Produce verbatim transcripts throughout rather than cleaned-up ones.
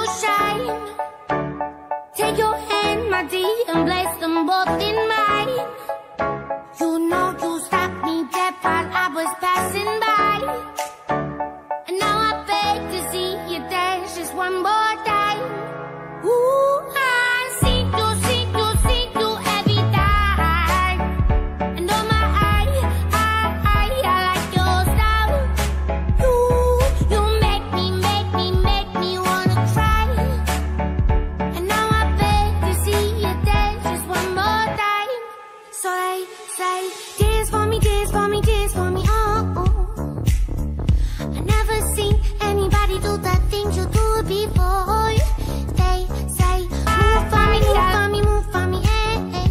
shine. Take your hand, my dear, and place them both in mine. You know you stopped me dead while I was passing by. And now I beg to see you dance just one more time. Ooh, I see you, see you, see you every time. And oh my, I, I, I, I like your style. You, you make me, make me, make me wanna cry. And now I beg to see you dance just one more time. So they say, dance for me, dance for me, dance for me, oh, oh. I never seen anybody do the things you do before. They say, move for me, move for me, move for me, eh, eh.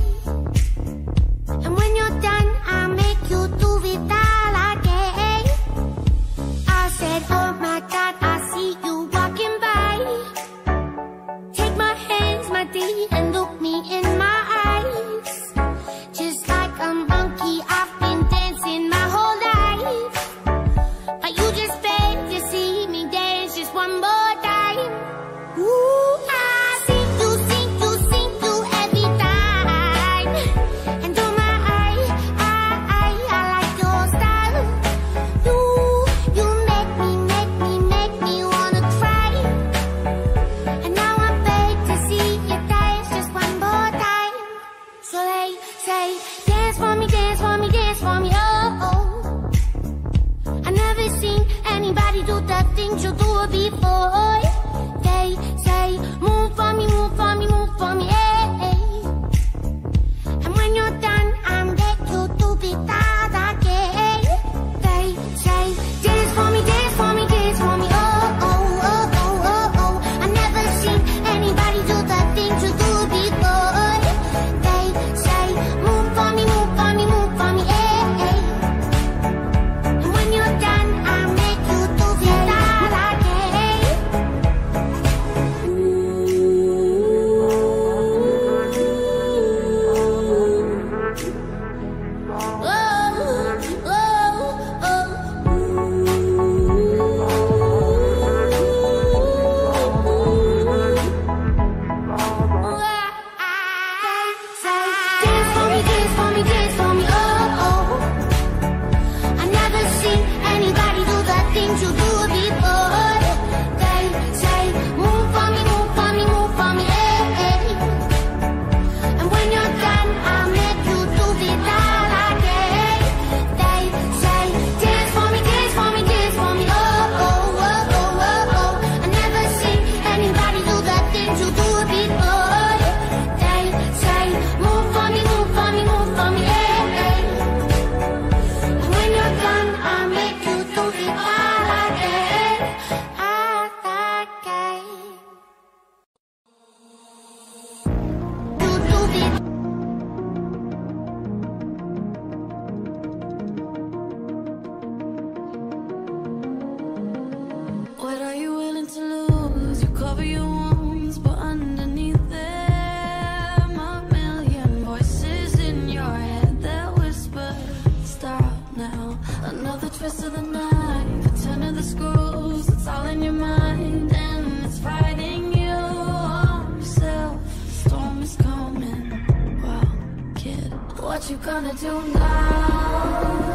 And when you're done, I'll make you do it all again. I said, oh my God, I see you walking by. Take my hands, my dear, and look me in my eyes. Just like a monkey, I've been dancing my whole life. But you just beg to see me dance just one more time. Ooh, I see you, see you, see you every time. And oh my, I, I, I, I like your style. You, you make me, make me, make me wanna cry. And now I beg to see you dance just one more time. So they say, dance for me, dance for me, dance for me, oh, oh. I never seen anybody do the things you do before. They say, move for me, move for me, move for me, eh, eh. And when you're done, I'll make you do it all again. They say, dance for me, dance for me, dance for me, oh, oh, oh, oh, oh, oh. I never seen anybody do the things you do before. They say, move for me, move for me, move for me, eh, eh. And when you're done, I'll make you do it all again. What are you willing to lose? You cover your wounds, but underneath them a million voices in your head that whisper, stop now. Another twist of the knife, a turn of the screws. It's all in your mind, and it's fighting you on yourself. The storm is coming. Well, kid, what you gonna do now?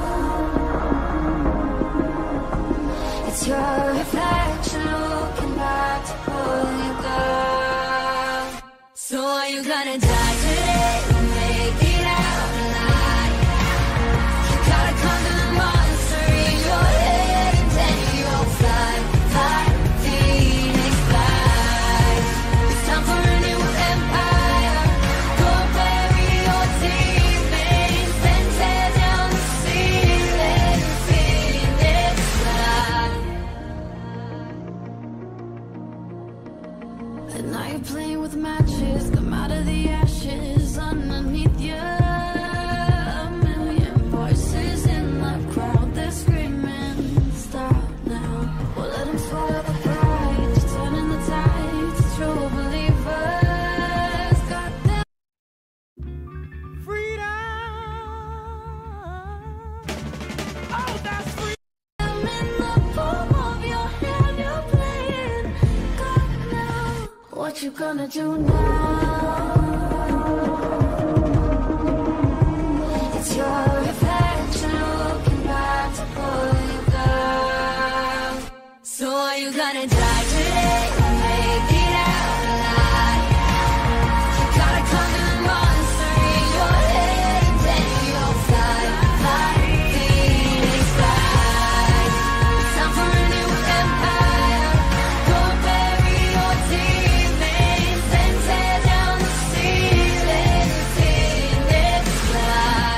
It's your reflection looking back to pull you down. So are you gonna die today or make it out alive? You gotta conquer the monster in your head, and then you'll fly, fly, Phoenix fly. It's time for a new empire. Go bury your demons, then tear down the ceiling, Phoenix fly. And now you're playing with matches, come out of the ashes underneath you. A million voices in the crowd, they're screaming, stop now. Well, let them swallow the pride, you're turning the tide to true believers. Got them. Freedom. Oh, that's freedom. In the palm of your hand, you're playing God now. What you gonna do now? It's your reflection looking back to pull you down. So are you gonna die today or make it out alive? You gotta come to the monster in your head and then you'll fly, fly, Phoenix fly. It's time for a new empire. Go bury your demons and tear down the ceiling. Phoenix fly.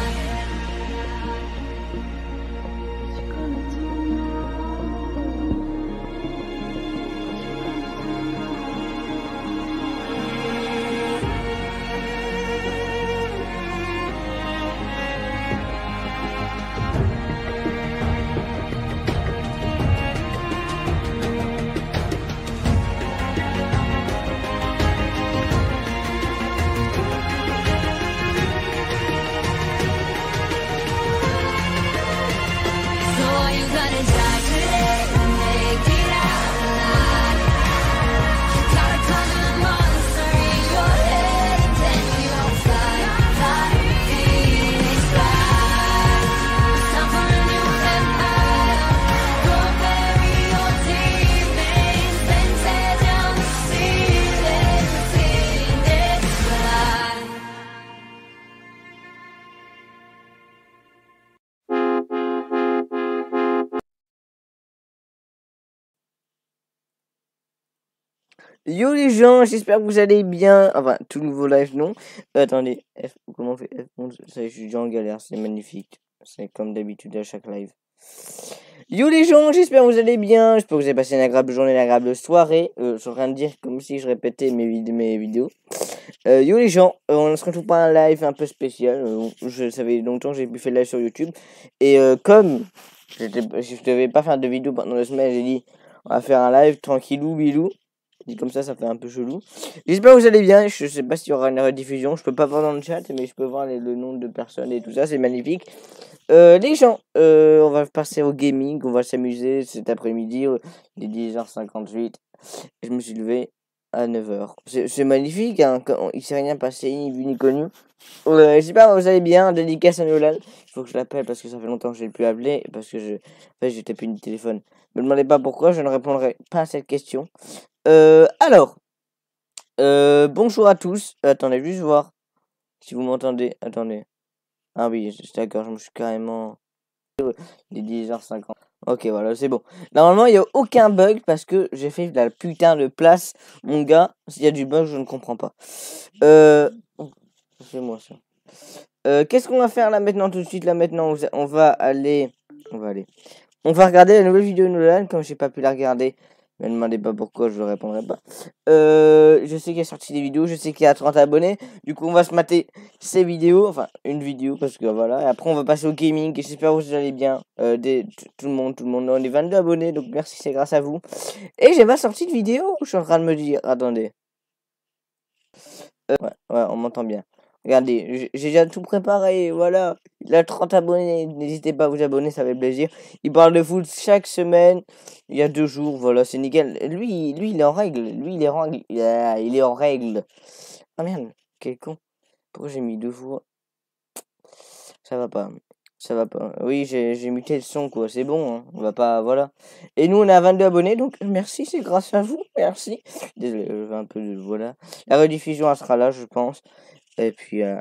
So are you gonna die today or make it out alive? You gotta come to the monster in your head and then you'll fly, fly, Phoenix fly. It's time for a new empire. Go bury your demons and tear down the ceiling. Phoenix fly. Yo les gens, j'espère que vous allez bien. Enfin, tout nouveau live, non. Euh, attendez, F, comment on fait F onze? Ça y est, je suis déjà en galère, c'est magnifique. C'est comme d'habitude à chaque live. Yo les gens, j'espère que vous allez bien. J'espère que vous avez passé une agréable journée, une agréable soirée. Euh, je suis en train de dire comme si je répétais mes, vid mes vidéos. Euh, yo les gens, euh, on se retrouve pour un live un peu spécial. Euh, je savais longtemps que j'ai pu faire le live sur YouTube. Et euh, comme je devais pas faire de vidéo pendant deux semaines, j'ai dit on va faire un live tranquillou, bilou. Dit comme ça, ça fait un peu chelou. J'espère que vous allez bien. Je sais pas s'il y aura une rediffusion. Je peux pas voir dans le chat, mais je peux voir les, le nombre de personnes et tout ça. C'est magnifique. Euh, les gens, euh, on va passer au gaming. On va s'amuser cet après-midi. Il est dix heures cinquante-huit. Je me suis levé à neuf heures. C'est magnifique. Hein, quand il s'est rien passé, ni vu ni connu. Euh, J'espère que vous allez bien. Dédicace à Nolan. Il faut que je l'appelle parce que ça fait longtemps que je l'ai plus appelé. Parce que je, en fait, j'ai tapé du téléphone. Ne me demandez pas pourquoi. Je ne répondrai pas à cette question. Euh, alors, euh, bonjour à tous. Euh, attendez, juste voir si vous m'entendez. Attendez. Ah oui, d'accord, je me suis carrément... Il est dix heures cinquante. Ok, voilà, c'est bon. Normalement, il n'y a aucun bug parce que j'ai fait de la putain de place. Mon gars, s'il y a du bug, je ne comprends pas. Euh... Oh, c'est moi ça. Euh, Qu'est-ce qu'on va faire là maintenant, tout de suite? Là maintenant, on va aller... On va aller... On va regarder la nouvelle vidéo de Nolan, comme j'ai pas pu la regarder. Ne me demandez pas pourquoi, je ne répondrai pas. Euh, je sais qu'il y a sorti des vidéos, je sais qu'il y a trente abonnés. Du coup, on va se mater ces vidéos, enfin, une vidéo, parce que voilà. Et après, on va passer au gaming, et j'espère que vous allez bien. Euh, des, tout le monde, tout le monde. On est vingt-deux abonnés, donc merci, c'est grâce à vous. Et j'ai pas sorti de vidéo, je suis en train de me dire. Attendez. Euh, ouais, ouais, on m'entend bien. Regardez, j'ai déjà tout préparé, voilà. Il a trente abonnés, n'hésitez pas à vous abonner, ça fait plaisir. Il parle de foot chaque semaine, il y a deux jours, voilà, c'est nickel. Lui, lui, il est en règle, lui, il est en règle, yeah, il est en règle. Ah merde, quel con. Pourquoi j'ai mis deux fois? Ça va pas, ça va pas. Oui, j'ai muté le son, quoi, c'est bon, hein. On va pas, voilà. Et nous, on a vingt-deux abonnés, donc merci, c'est grâce à vous, merci. Désolé, je vais un peu de, voilà. La rediffusion, elle sera là, je pense. Et puis, euh,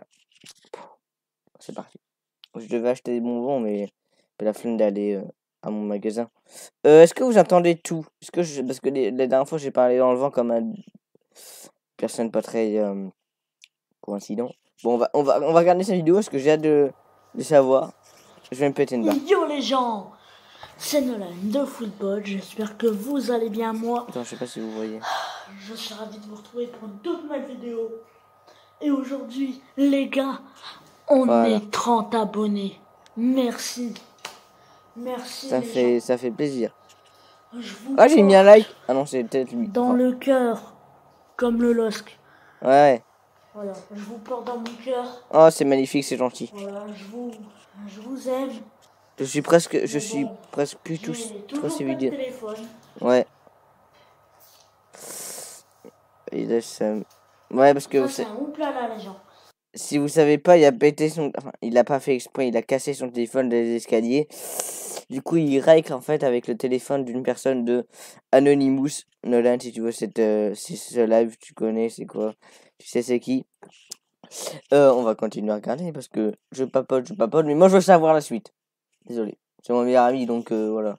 c'est parti. Je devais acheter des bonbons, mais j'ai la flemme d'aller euh, à mon magasin. Euh, Est-ce que vous entendez tout? Est-ce que je... Parce que les, les dernières fois, j'ai parlé dans le vent comme un personne pas très euh, coïncident. Bon, on va, on, va, on va regarder cette vidéo parce que j'ai hâte de, de savoir. Je vais me péter une barre. Yo les gens, c'est Nolan de Football, j'espère que vous allez bien. Moi, Attends, je sais pas si vous voyez. je suis ravi de vous retrouver pour une toute nouvelle vidéo. Et aujourd'hui, les gars, on Voilà. est trente abonnés. Merci. Merci Ça les fait, gens. ça fait plaisir. Je vous Ah, j'ai mis un porte like. Ah non, c'est peut-être lui. dans Enfin, le cœur, comme le LOSC. ouais. Voilà, je vous porte dans mon cœur. Oh, c'est magnifique, c'est gentil. Voilà, je vous, je vous aime. Je suis presque, je Mais suis bon, presque plus tous, J'ai tous toujours ces pas de vidéos. téléphone. Ouais. il a seum. Ouais, parce que Ça, vous c'est sa- un oupla les gens. si vous savez pas, il a pété son. Enfin, il a pas fait exprès, il a cassé son téléphone des escaliers. Du coup, il règle en fait avec le téléphone d'une personne de Anonymous. Nolan, si tu vois cette, euh, si ce live, tu connais, c'est quoi? Tu sais c'est qui? Euh, on va continuer à regarder parce que je papote, je papote, mais moi je veux savoir la suite. Désolé, c'est mon meilleur ami, donc euh, voilà.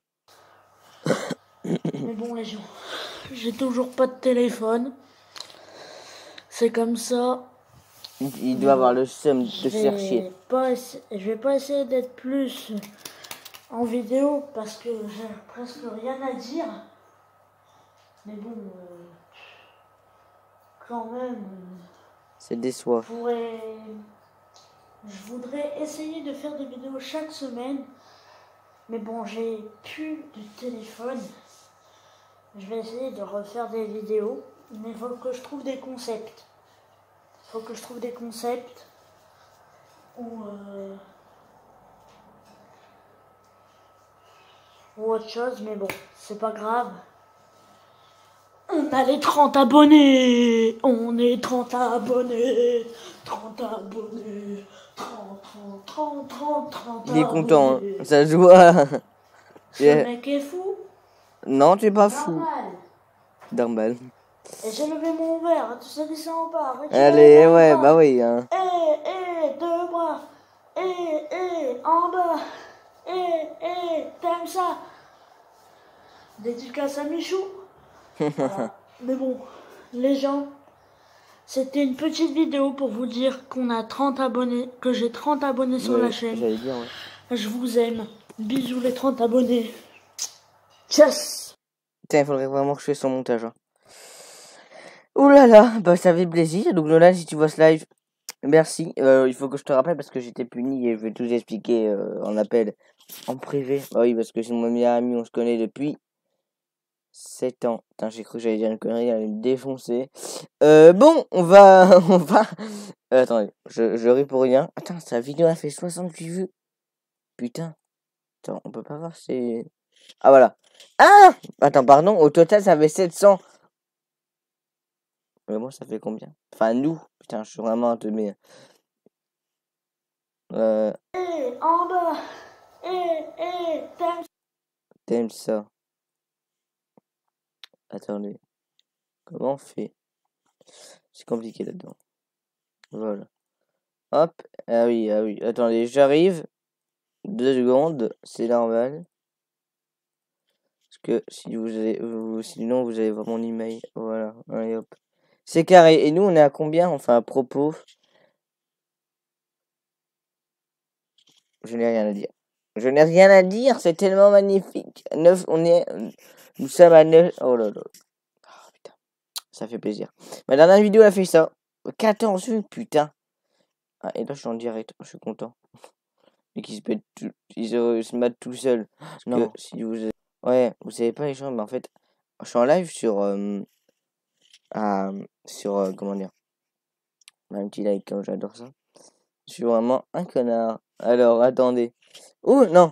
Mais bon, les gens, j'ai toujours pas de téléphone. C'est comme ça. Il, il doit avoir le seum de Je se faire chier. vais pas essa- je vais pas essayer d'être plus en vidéo parce que j'ai presque rien à dire. Mais bon, euh, quand même, euh, C'est déçoit. je pourrais, je voudrais essayer de faire des vidéos chaque semaine. Mais bon, j'ai plus de téléphone. Je vais essayer de refaire des vidéos. Mais il faut que je trouve des concepts. Il faut que je trouve des concepts. Ou, euh, ou autre chose. Mais bon, c'est pas grave. On a les trente abonnés. On est trente abonnés. trente abonnés. trente, trente, trente, trente, trente Il est content, abonnés. hein. Ça se voit. Ce Yeah. mec est fou. Non, tu es pas fou. Normal. Normal. Et j'ai levé mon verre, tu sais qui ça en part. Et tu Allez, lèves ouais, en bas. bah oui. Hein. Eh, eh, deux bras. Eh, eh, en bas. Eh, eh, t'aimes ça? Dédicace à Michou. Voilà. Mais bon, les gens, c'était une petite vidéo pour vous dire qu'on a trente abonnés, que j'ai trente abonnés sur Ouais, la chaîne. J'allais dire, ouais. Je vous aime. Bisous les trente abonnés. Tchass. Putain, il faudrait vraiment que je fasse son montage. Hein. Ouh là là, bah ça fait plaisir. Donc Nolan, si tu vois ce live, merci. Euh, il faut que je te rappelle parce que j'étais puni et je vais tout expliquer euh, en appel, en privé. Bah oui, parce que c'est mon meilleur ami, on se connaît depuis sept ans. Putain, j'ai cru que j'allais dire une connerie, elle allait me défoncer. Euh, bon, on va... on va... Euh, attendez, je, je ris pour rien. Attends, sa vidéo a fait soixante-huit vues. Putain. Attends, on peut pas voir, c'est... Ah voilà. Ah attends, pardon, au total ça fait sept cents. Mais moi ça fait combien? Enfin nous, putain je suis vraiment un teubé. Euh... Eh, en bas. Eh, eh, t'aimes T'aimes ça? Attendez. Comment on fait? C'est compliqué là-dedans. Voilà. Hop. Ah oui, ah oui. Attendez, j'arrive. Deux secondes, c'est normal. Parce que si vous avez, vous, sinon vous allez voir mon email. Voilà. Allez hop. C'est carré. Et nous on est à combien? Enfin à propos. Je n'ai rien à dire. Je n'ai rien à dire, c'est tellement magnifique. neuf, on est. Nous sommes à neuf. Oh là là. Oh, putain. Ça fait plaisir. Ma dernière vidéo a fait ça. quatorze vues, putain. Ah, et là je suis en direct. Je suis content. Et qui se pète tout. Ils se, se mettent tout seul. Non. Que si vous. Ouais, vous savez pas les gens, mais en fait. Je suis en live sur. Euh, à, sur. Euh, comment dire. Un petit like, hein, j'adore ça. Je suis vraiment un connard. Alors, attendez. Oh, non.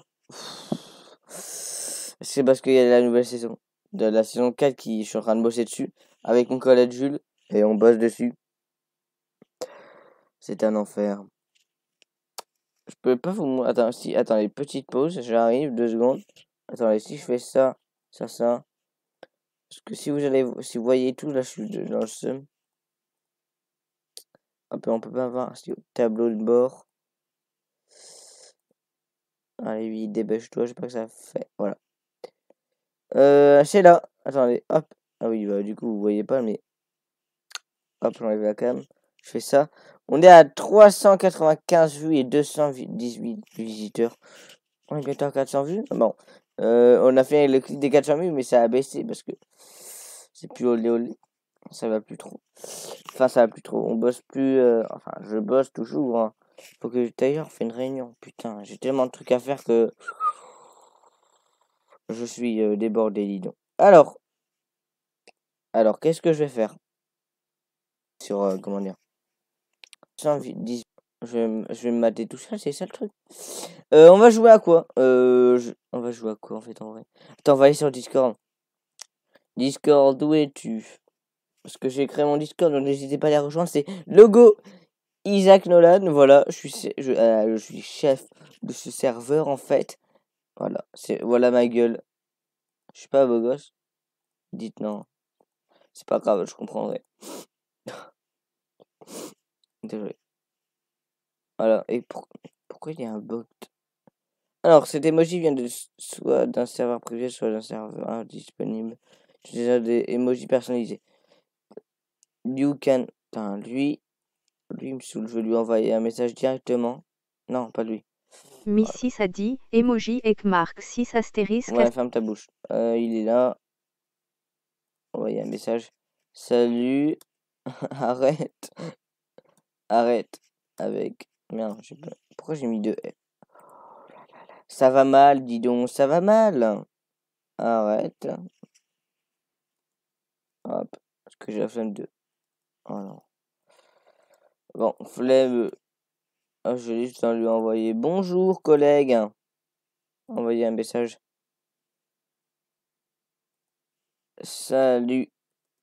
C'est parce qu'il y a la nouvelle saison. De la saison quatre qui je suis en train de bosser dessus. Avec mon collègue Jules. Et on bosse dessus. C'est un enfer. Je peux pas vous montrer. Attends, si, attendez, petite pause. J'arrive, deux secondes. Attendez, si je fais ça, ça, ça. Parce que si vous allez, si vous voyez tout, là, je suis dans le seum. Hop, on peut pas voir. Si, tableau de bord. Allez, oui, dépêche-toi, je sais pas que ça fait. Voilà. Euh, c'est là. Attendez, hop. Ah oui, bah du coup, vous voyez pas, mais... Hop, j'enlève la cam. Je fais ça. On est à trois cent quatre-vingt-quinze vues et deux cent dix-huit visiteurs. On est bientôt à quatre cents vues. Bon. Euh, on a fait le clip des quatre cents vues, mais ça a baissé parce que... C'est plus olé olé. Ça va plus trop. Enfin, ça va plus trop. On bosse plus... Euh... Enfin, je bosse toujours, hein. Faut que d'ailleurs je fais une réunion. Putain, j'ai tellement de trucs à faire que... Je suis euh, débordé, dis donc. Alors, alors qu'est-ce que je vais faire sur euh, comment dire cent dix, je vais, m- je vais me mater tout seul, c'est ça le truc. Euh, on va jouer à quoi euh, je- On va jouer à quoi en fait en vrai? Attends, on va aller sur Discord. Discord, où es-tu? parce que j'ai créé mon Discord, donc n'hésitez pas à les rejoindre. C'est logo Isaac Nolan. Voilà, je suis, je, euh, je suis chef de ce serveur en fait. Voilà, c'est voilà ma gueule. Je suis pas beau gosse. Dites non. C'est pas grave, je comprendrai. Désolé. Voilà, et pour, pourquoi il y a un bot? Alors, cet emoji vient de soit d'un serveur privé, soit d'un serveur disponible. J'ai déjà des emojis personnalisés. You can... Putain, lui... Lui, il me saoule. Je vais lui envoyer un message directement. Non, pas lui. Mi six a dit, emoji avec marque six astérisque. Ouais, ferme ta bouche. Euh, il est là. Envoyer un message. Salut. Arrête. Arrête. Avec... Merde, j'ai pas... Pourquoi j'ai mis deux F? Ça va mal, dis donc. Ça va mal. Arrête. Hop. Parce que j'ai la flemme de... Oh non. Bon, flemme. Oh, je vais juste lui envoyer bonjour collègue. Envoyer un message. Salut.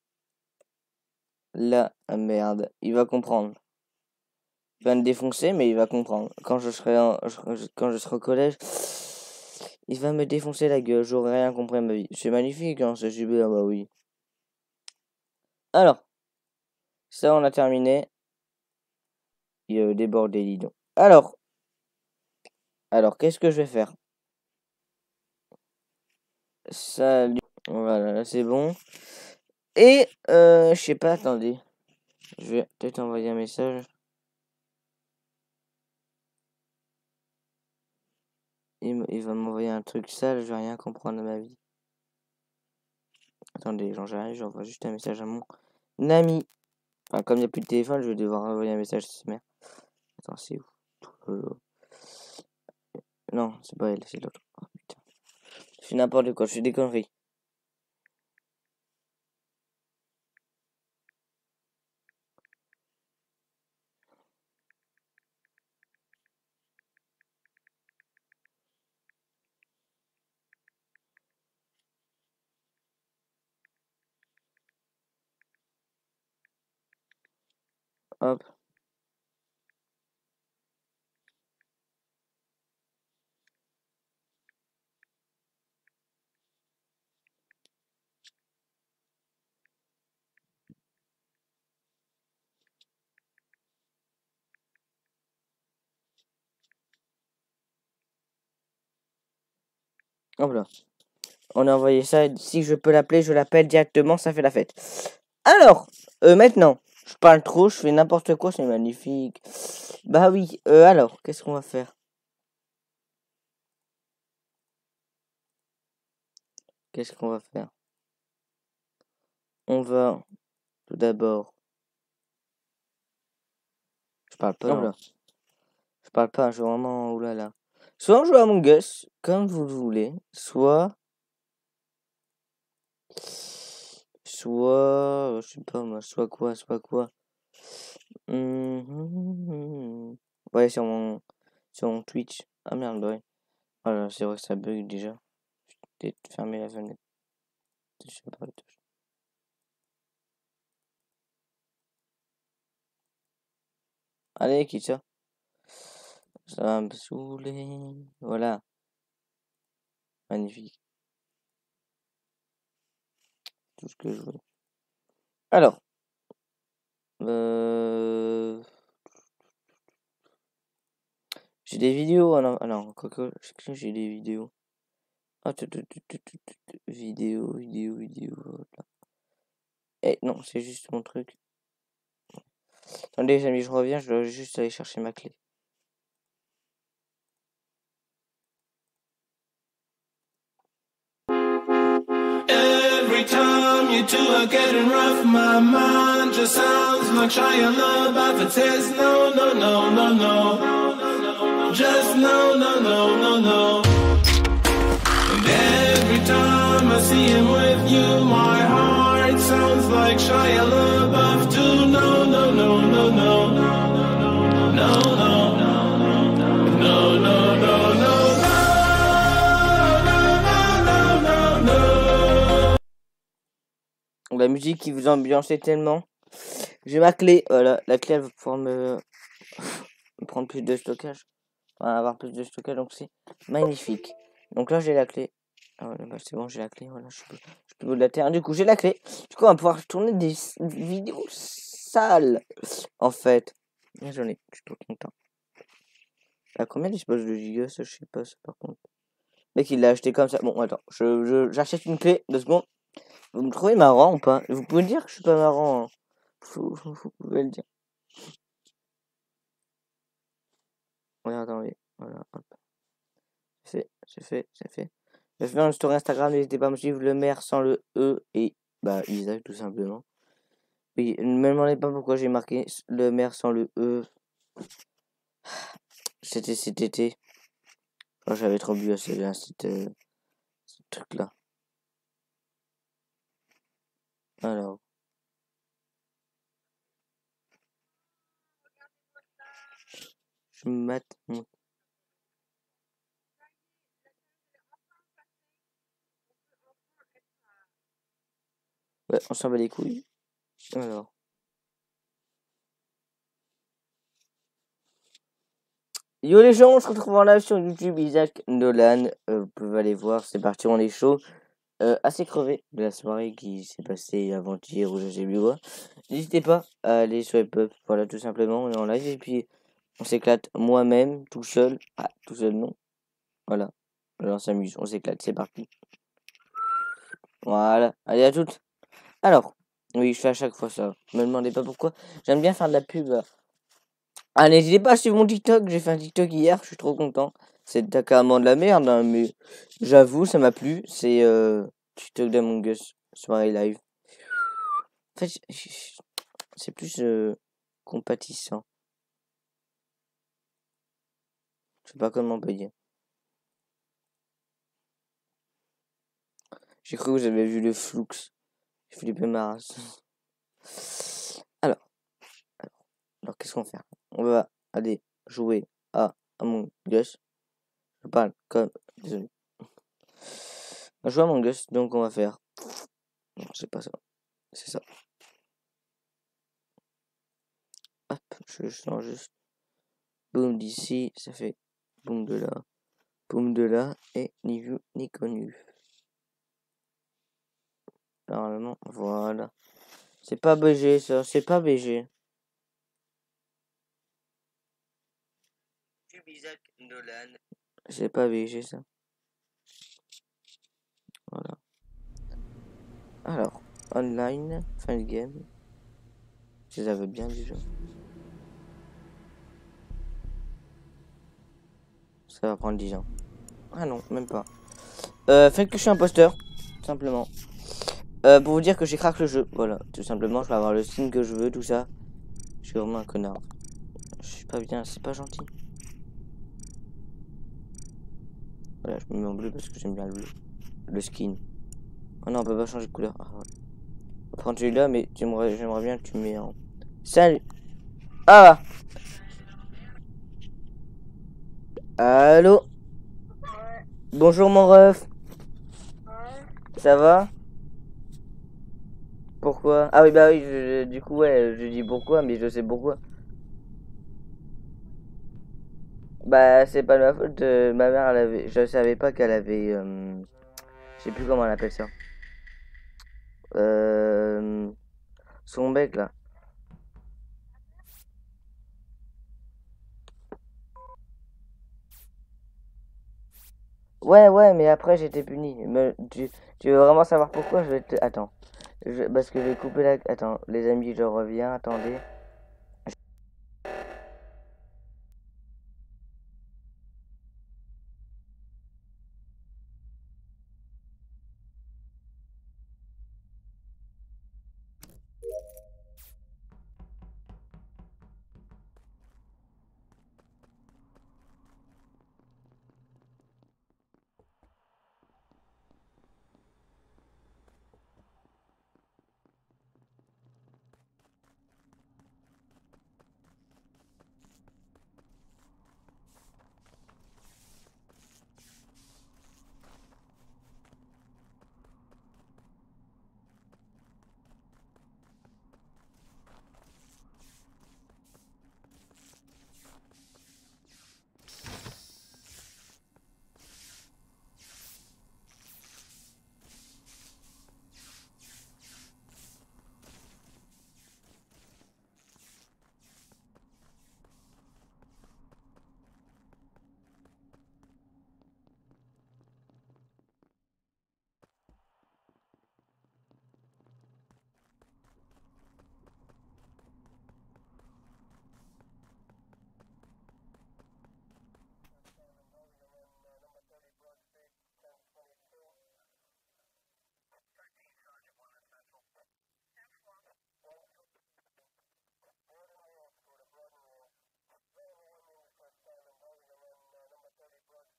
La merde. Il va comprendre. Il va me défoncer, mais il va comprendre. Quand je serai en... quand je serai au collège, il va me défoncer la gueule. J'aurai rien compris à ma vie. C'est magnifique, hein, c'est super, bah oui. Alors, ça on a terminé. Il euh, déborde des lidons. Alors, alors qu'est-ce que je vais faire? Salut. Voilà, là c'est bon. Et, euh, je sais pas, attendez. Je vais peut-être envoyer un message. Il, il va m'envoyer un truc sale, je vais rien comprendre de ma vie. Attendez, j'arrive, j'envoie juste un message à mon ami. Enfin, comme il n'y a plus de téléphone, je vais devoir envoyer un message à sa mère. Attends, c'est où? Non, c'est pas elle, c'est l'autre. Oh, putain. Je fais n'importe quoi, je fais des conneries. Hop. Hop là. On a envoyé ça. Si je peux l'appeler, je l'appelle directement. Ça fait la fête. Alors, euh, maintenant, je parle trop, je fais n'importe quoi. C'est magnifique. Bah oui. Euh, alors, qu'est-ce qu'on va faire? Qu'est-ce qu'on va faire? On va tout d'abord. Je parle pas. Là. Je parle pas. Je veux vraiment. Oulala. Soit on joue à Among Us, comme vous le voulez, soit. Soit. Je sais pas moi, soit quoi, soit quoi. Mmh. Ouais, sur mon. Sur mon Twitch. Ah merde, ouais. Voilà, c'est vrai que ça bug déjà. Je vais peut-être fermer la fenêtre. Je sais pas. Allez, quitte ça. Ça va me saouler. Voilà. Magnifique. Tout ce que je veux. Alors. Euh... J'ai des vidéos. Ah non, ah non, quoique, j'ai des vidéos. Ah, tu, tu, tu, tu, tu, tu, vidéo, vidéo, vidéo. Là. Eh, non, c'est juste mon truc. Attendez, les amis, je reviens. Je dois juste aller chercher ma clé. Every time you two are getting rough, my mind just sounds like Shia LaBeouf. It says no, no, no, no, no, just no, no, no, no, no. And every time I see him with you, my heart sounds like Shia LaBeouf too. No, no, no, no, no, no, no, no, no, no, no, no. La musique qui vous ambiance tellement. J'ai ma clé. Voilà, la clé elle va pouvoir me, me prendre plus de stockage. Enfin, avoir plus de stockage, donc c'est magnifique. Donc là j'ai la clé. Ah voilà, bah c'est bon, j'ai la clé. Voilà, je peux, je peux de la terre. Du coup, j'ai la clé. Du coup, on va pouvoir tourner des vidéos sales. En fait. J'en ai, je suis trop content. À combien dispose de gigas, ça je sais pas, ça par contre. Mec, il l'a acheté comme ça. Bon, attends, je, je, j'achète une clé, deux secondes. Vous me trouvez marrant ou pas? Vous pouvez dire que je suis pas marrant. Hein. Vous, vous, vous pouvez le dire. Ouais, attendez. Voilà, hop. C'est fait, c'est fait, c'est fait. Je vais faire une story Instagram, n'hésitez pas à me suivre, le maire sans le E et bah Isaac tout simplement. Oui, ne me demandez pas pourquoi j'ai marqué le maire sans le E. C'était cet été. Quand j'avais trop bu à ce, à cette, euh, ce truc là. Alors. Je mate mon... Ouais, on s'en bat les couilles. Alors. Yo les gens, on se retrouve en live sur YouTube, Isaac Nolan. Euh, vous pouvez aller voir, c'est parti, on est chaud. Euh, assez crevé de la soirée qui s'est passée avant-hier ou je sais plus quoi. N'hésitez pas à aller sur Up, voilà tout simplement, on est en live et puis on s'éclate moi-même, tout seul. Ah, tout seul non. Voilà, alors on s'amuse, on s'éclate, c'est parti. Voilà, allez à toutes. Alors, oui, je fais à chaque fois ça, me demandez pas pourquoi. J'aime bien faire de la pub. Ah, n'hésitez pas à suivre mon TikTok, j'ai fait un TikTok hier, je suis trop content. C'est carrément de la merde, hein, mais j'avoue, ça m'a plu. C'est euh, TikTok d'Among Us, soirée live. En fait, c'est plus euh, compatissant. Je sais pas comment on peut dire. J'ai cru que vous avez vu le Flux. J'ai flippé ma race. Alors, alors, alors qu'est-ce qu'on fait? On va aller jouer à Among Us. Je parle comme... Désolé. On va jouer à Among Us, donc on va faire... Non, c'est pas ça. C'est ça. Hop, je change juste. Boum d'ici, ça fait boum de là. Boum de là, et ni vu ni connu. Normalement, voilà. C'est pas B G ça, c'est pas B G. C'est pas B G ça. Voilà. Alors, online, fin de game. Si ça veut bien déjà. Ça va prendre dix ans. Ah non, même pas. Euh, faites que je suis imposteur, simplement. Euh, pour vous dire que j'ai craqué le jeu. Voilà, tout simplement, je vais avoir le skin que je veux, tout ça. Je suis vraiment un connard. Je suis pas bien, c'est pas gentil. Voilà, je me mets en bleu parce que j'aime bien le bleu. Le skin. Oh non, on peut pas changer de couleur. Ah, ouais. On va prendre celui-là, mais j'aimerais bien que tu me mets en... Salut. Ah. Allô. Ouais, Bonjour mon ref. ouais. Ça va? Pourquoi? Ah oui, bah oui, je- je- du coup, ouais, je dis pourquoi, mais je sais pourquoi. Bah, c'est pas de ma faute. euh, ma mère, elle avait... Je savais pas qu'elle avait... euh, Je sais plus comment elle appelle ça. Euh... Son bec, là. Ouais, ouais, mais après, j'étais puni. Mais tu... tu veux vraiment savoir pourquoi? Je vais te... Attends. Je... Parce que j'ai coupé la... Attends, les amis, je reviens, attendez.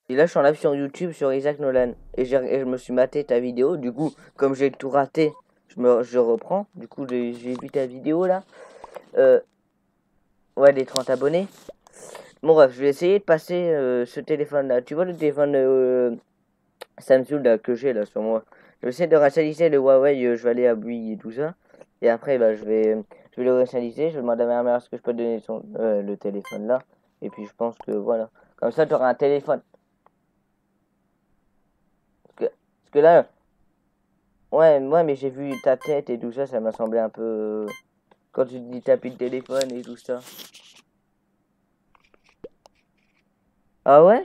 Et là, je suis en live sur YouTube sur Isaac Nolan. Et, et je me suis maté ta vidéo. Du coup, comme j'ai tout raté, je, me, je reprends. Du coup, j'ai vu ta vidéo là. Euh, ouais, les trente abonnés. Bon, bref, je vais essayer de passer euh, ce téléphone là. Tu vois le téléphone euh, Samsung là, que j'ai là sur moi. Je vais essayer de rationaliser le Huawei. Euh, je vais aller à Bouygues et tout ça. Et après, bah, je vais, je vais le rationaliser. Je vais demander à ma mère est-ce que je peux te donner son, euh, le téléphone là. Et puis, je pense que voilà. Comme ça, tu auras un téléphone. Parce que, parce que là, ouais, moi, mais j'ai vu ta tête et tout ça. Ça m'a semblé un peu. Euh, quand tu dis tapis de téléphone et tout ça. Ah ouais?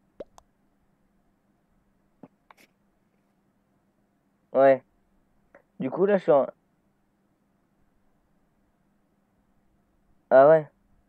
Ouais. Du coup, là, je suis en. Ah ouais.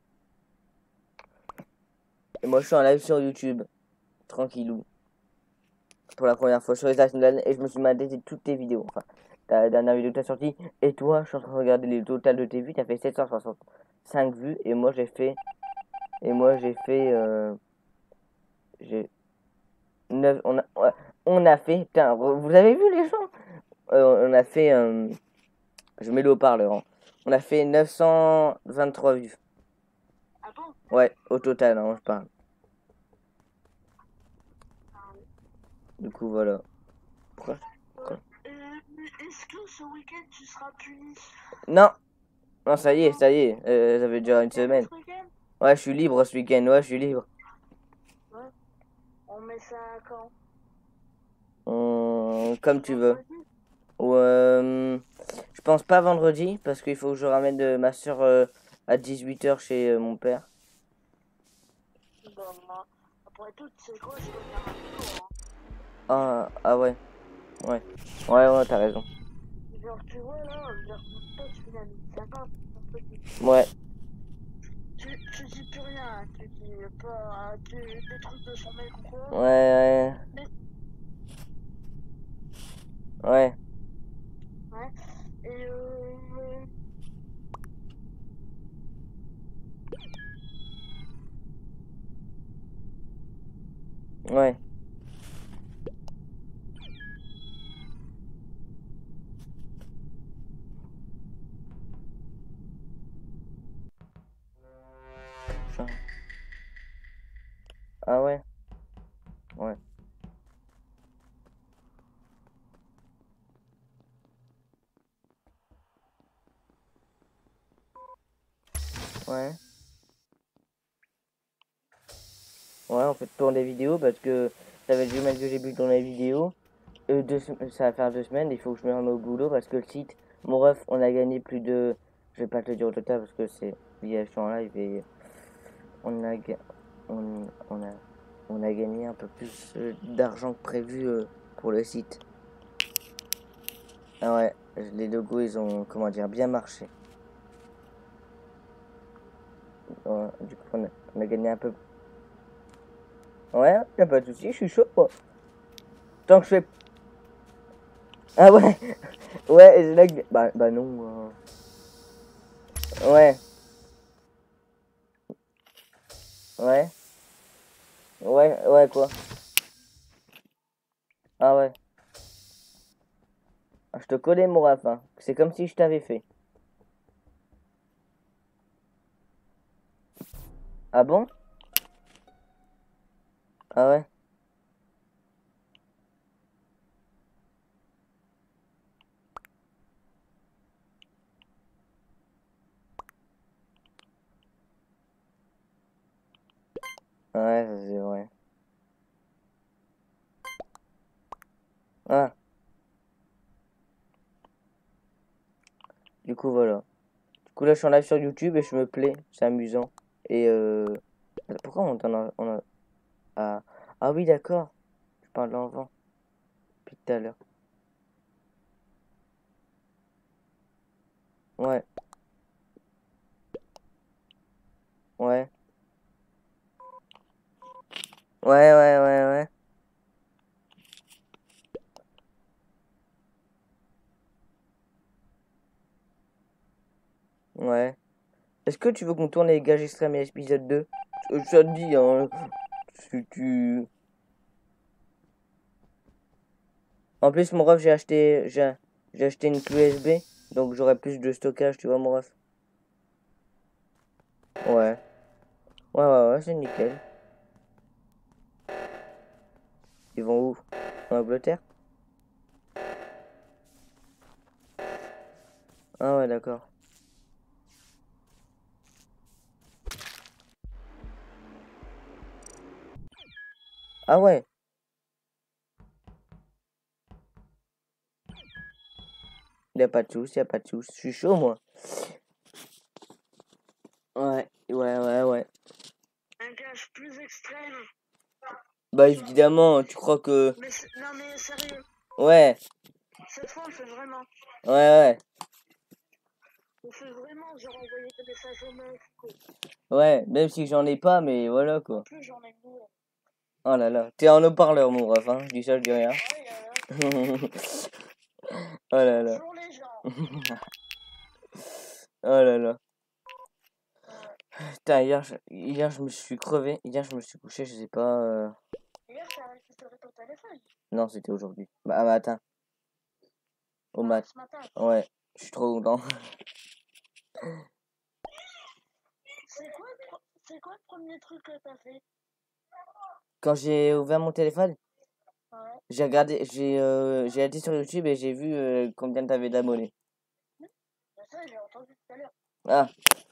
Et moi, je suis en live sur YouTube. Tranquillou. Pour la première fois sur les Nolan. Et je me suis maté toutes tes vidéos. Enfin, ta dernière vidéo que t'as sortie. Et toi, je suis en train de regarder les totales de tes vues. T'as fait sept cent soixante-cinq vues. Et moi, j'ai fait. Et moi, j'ai fait. Euh... J'ai. neuf. On a... ouais, on a fait. Putain, vous avez vu les gens? euh, On a fait. Euh... Je mets le haut-parleur. Hein. On a fait neuf cent vingt-trois vues. Ah bon? Ouais, au total, hein, je parle. Du coup, voilà. Pourquoi? Pourquoi? Euh, Est-ce que ce week-end tu seras puni? Non, non, ça y est, ça y est. Euh, ça fait déjà une semaine. Ouais, je suis libre ce week-end. Ouais, je suis libre. Ouais. On met ça quand? Hum, comme tu veux. Ou euh, je pense pas vendredi parce qu'il faut que je ramène de ma soeur euh, à dix-huit heures chez euh, mon père. Bon, après tout, c'est quoi? Je peux faire un tour. Hein. Ah, ah ouais. Ouais. Ouais, ouais, t'as raison. Genre, tu vois là, genre, toi tu finis à midi cinquante. Ouais. Tu, tu dis plus rien, tu dis pas tu, des trucs de son mec ou quoi. Ouais, ouais. Mais... Ouais. Ouais. Et euh... Ouais. Ah ouais. Ouais. Ouais. Ouais, on fait tourner des vidéos parce que ça fait deux semaines que j'ai pu tourner les vidéos. Euh, deux, ça va faire deux semaines, il faut que je me remette au boulot parce que le site, mon ref, on a gagné plus de. Je vais pas te le dire au total parce que c'est lié en live et on a, on, on a, on a gagné un peu plus euh, d'argent que prévu euh, pour le site. Ah ouais, les logos ils ont, comment dire, bien marché. Ouais, du coup, on a, on a gagné un peu. Ouais, y'a pas de soucis, je suis chaud quoi. Tant que je fais. Ah ouais, ouais, c'est là que... Bah, bah non. Euh... Ouais. Ouais. Ouais, ouais, quoi. Ah ouais. Ah, je te connais, mon ref, hein. C'est comme si je t'avais fait. Ah bon? Ah ouais? Ouais, ça c'est vrai. Ah. Du coup, voilà. Du coup, là, je suis en live sur YouTube et je me plais. C'est amusant. Et euh... Pourquoi on t'en a... On a... Ah, ah oui, d'accord. Je parle de l'enfant. Depuis tout à l'heure. Ouais. Ouais. Ouais, ouais, ouais, ouais. Ouais. Est-ce que tu veux qu'on tourne les gages extrêmes et épisode deux? Euh, Ça te dit, hein. Tu... tu... En plus, mon ref, j'ai acheté, j'ai j'ai acheté une clé U S B, donc j'aurai plus de stockage, tu vois, mon ref. Ouais. Ouais, ouais, ouais, c'est nickel. Ils vont où? En Angleterre? Ah ouais, d'accord. Ah ouais. Y a pas de soucis, y a pas de soucis. Je suis chaud, moi. Ouais, ouais, ouais, ouais. Un cache plus extrême. Bah évidemment, tu crois que... Mais c'est- non mais sérieux, Ouais, cette fois on fait vraiment. ouais, ouais. On fait vraiment genre envoyer des messages aux meufs. Quoi. Ouais, même si j'en ai pas, mais voilà, En quoi. plus j'en ai une. Ouais, Oh là là. T'es en haut-parleur, mon ref, hein. Je dis ça, je dis rien. euh, Oh là là. bonjour les gens. Oh là là. Putain, hier je, hier, je me suis crevé. Hier, je me suis couché, je sais pas... euh, Hier t'as récupéré ton téléphone. Non, c'était aujourd'hui. Bah, ah, matin. Au Ah, mat. ce matin. Ouais, je suis trop content. C'est quoi, le pro- c'est quoi le premier truc que t'as fait? Quand j'ai ouvert mon téléphone, Ouais. j'ai regardé, j'ai euh, j'ai été sur YouTube et j'ai vu euh, combien t'avais d'abonnés. Mais ça j'ai entendu tout à l'heure. Ah.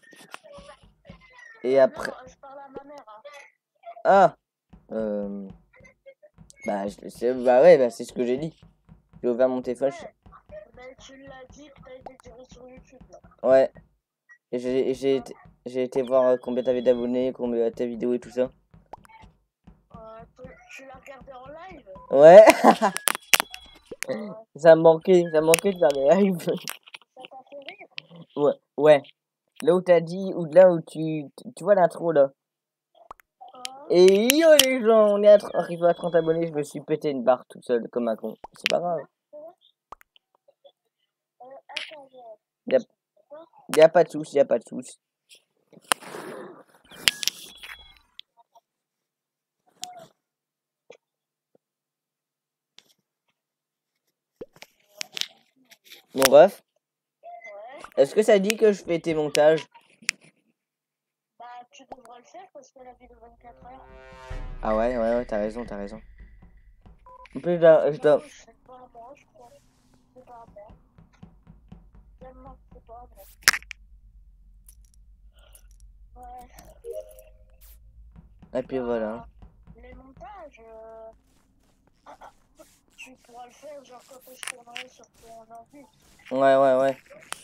Et après... Non, je parle à ma mère. Hein. Ah. Euh... Bah, je- c'est bah ouais, bah, c'est ce que j'ai dit. J'ai ouvert mon téléphone. Ouais. Mais tu l'as dit que t'as été tiré sur YouTube là. je- Ouais. Et j'ai et j'ai été, j'ai été voir euh, combien t'avais d'abonnés, combien ta vidéo et tout ça. Euh, tu tu l'as regardé en live? Ouais. Ouais. Ça me manquait, ça me manquait de faire des lives. Ça t'a fait rire? Ouais, ouais. Là où t'as dit, ou là où tu, tu vois l'intro là. Hein? Et yo les gens, on est à tr- arrivé à trente abonnés, je me suis pété une barre tout seul comme un con. C'est pas grave. Euh, attends, moi. Y a, y a pas de soucis, y a pas de soucis. Mon ref, Ouais. est-ce que ça dit que je fais tes montages? Bah, tu devras le faire parce que la vidéo vingt-quatre heures. Ah ouais, ouais, ouais, t'as raison, t'as raison. En plus, je dois, je dois... Non, c'est pas à moi, je crois. C'est pas à moi. Tellement que c'est pas à moi. Ouais. Et puis voilà. Les montages, euh... ah, ah, tu pourras le faire genre quand je tournerai sur ton ordi. Ouais, ouais, ouais.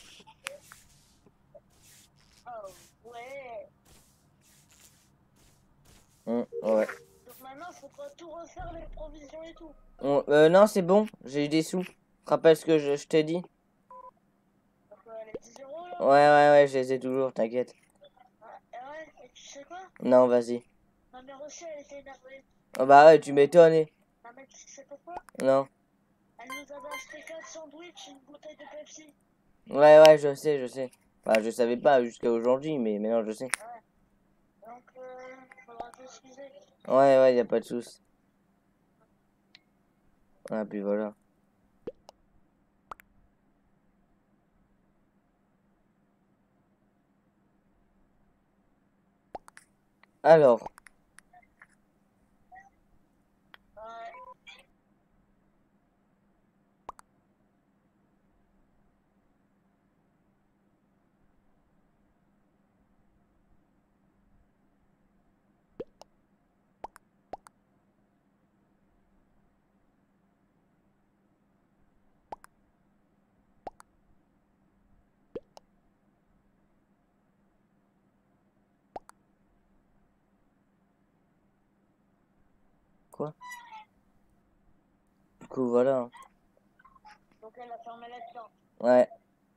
Oh, ouais. Hum, ouais. Donc maintenant, faut pas tout refaire les provisions et tout. On- euh, non, c'est bon, j'ai eu des sous. Rappelle ce que je, je t'ai dit. Donc euh, les dix euros là. Ouais, ouais, ouais, je les ai toujours, t'inquiète. Ah, et ouais, et tu sais quoi? Non, vas-y. Ma mère aussi, elle était énervée. Oh, bah ouais, tu m'étonnes. eh. Non, mais tu sais pourquoi? Non. Elle nous avait acheté quatre sandwichs et une bouteille de Pepsi. Ouais, ouais, je sais, je sais. Enfin, je savais pas jusqu'à aujourd'hui, mais maintenant je sais. Donc, euh, faudra t'excuser. Ouais, ouais, y a pas de soucis. Ah, puis voilà. Alors, Ouais. quoi? Du coup, voilà. Donc, elle a fermé là-dedans. Ouais.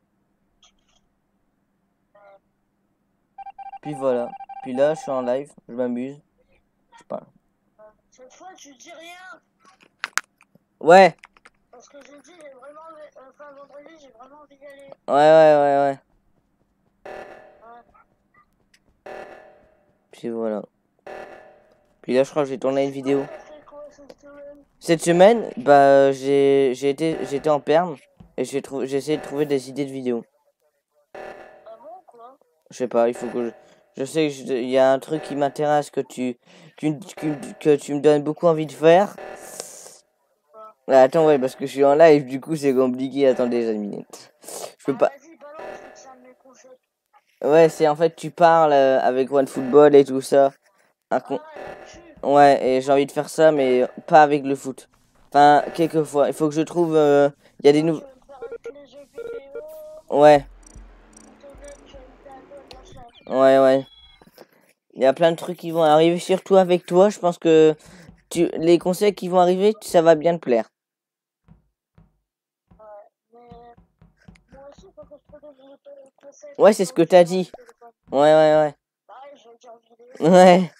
Puis voilà. Puis là, je suis en live, je m'amuse. Je sais pas. Euh, cette fois, tu dis rien. Ouais. Parce que j'ai dit, j'ai vraiment. Euh, enfin, vendredi, j'ai vraiment envie d'y aller. Ouais, ouais, ouais, ouais. Ouais. Puis voilà. Puis là, je crois que j'ai tourné une vidéo. T'as fait quoi cette semaine? Cette semaine, bah j'ai j'ai été j'étais en perm et j'ai trouvé j'ai essayé de trouver des idées de vidéos. Ah bon, quoi? Je sais pas, il faut que je je sais que je- il y a un truc qui m'intéresse que tu que, que, que tu me donnes beaucoup envie de faire. Ah, attends, ouais, parce que je suis en live, du coup c'est compliqué. Attendez, une minute. Je peux Ah, pas. vas-y, balance, c'est un de mes concepts. Ouais, c'est en fait tu parles euh, avec OneFootball et tout ça. Un con... Ah, là-dessus. Ouais, et j'ai envie de faire ça, mais pas avec le foot. Enfin, quelquefois. Il faut que je trouve. euh, Il y a des Tu nouveaux. veux me faire avec les jeux vidéo, Ouais, internet, tu as une table, machin. ouais, ouais. Il y a plein de trucs qui vont arriver, surtout avec toi. Je pense que tu... les conseils qui vont arriver, ça va bien te plaire. Ouais, mais moi aussi, il faut que je trouve des concepts. Ouais, c'est ce que t'as dit. Ouais, ouais, ouais. Pareil, je vais dire vidéo. Ouais.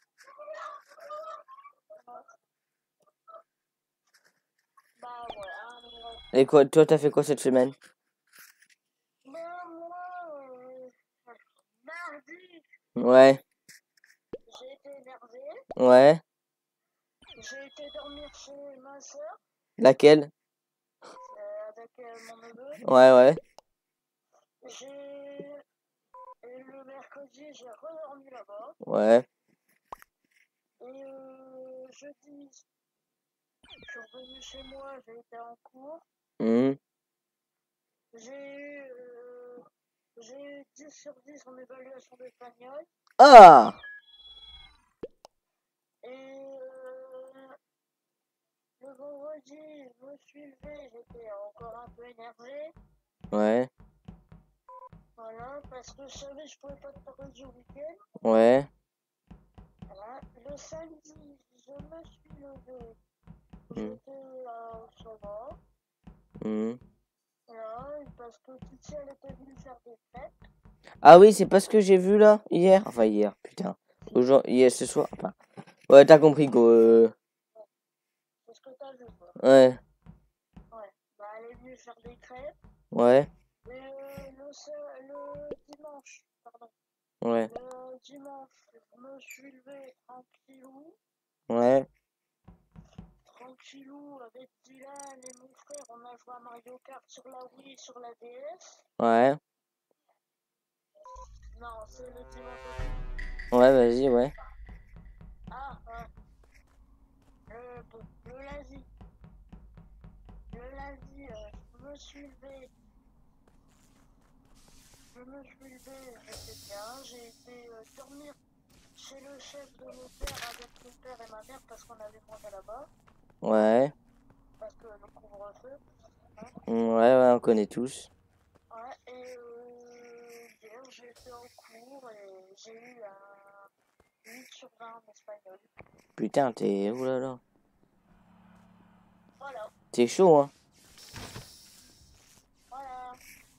Bah, voilà. Et quoi, toi, t'as fait quoi cette semaine? Bah, moi, euh, mardi, Ouais, j'ai été énervé. ouais. J'ai été dormir chez ma soeur Laquelle? euh, avec euh, mon neveu. Ouais, ouais. J'ai. Et le mercredi, j'ai redormi là-bas. Ouais. Et euh, jeudi, je suis revenu chez moi, j'ai été en cours. Mhm. J'ai eu, euh, j'ai eu dix sur dix en évaluation d'espagnol. Ah! Et euh, le vendredi, je me suis levé, j'étais encore un peu énervé. Ouais, Voilà, parce que je savais que je pouvais pas travailler au week-end. ouais. Voilà. Le samedi, je me suis levé. Mhm. J'étais euh, ça va. Mhm. Voilà, parce que Titi, elle était venue faire des fêtes. Ah oui, c'est pas ce que j'ai vu là, hier. Enfin, hier, putain. Aujourd'hui, hier, ce soir. Enfin. Ouais, t'as compris quoi. euh, C'est ce que t'as vu, quoi. Ouais, Ouais. Bah, elle est venue faire des crêpes. ouais, Et euh, le, se- le dimanche, pardon. ouais, Le dimanche, je me suis levé tranquillou. ouais. Tranquillou avec Dylan et mon frère. On a joué à Mario Kart sur la Wii, sur la D S. Ouais, Non, c'est le dimanche. ouais, vas-y, ouais. Ah, ouais. Euh, bon, le lundi. Le lundi, euh, je me suis levé. Je me suis levé, j'étais bien. J'ai été euh, dormir chez le chef de mon père avec mon père et ma mère parce qu'on avait mangé là-bas. Ouais, Parce que le couvre-feu. Hein. ouais, ouais, on connaît tous. Ouais, et euh, hier, j'ai été en cours et j'ai eu un huit sur vingt en espagnol. Putain, t'es. Oh là là. Voilà, T'es chaud, hein. voilà.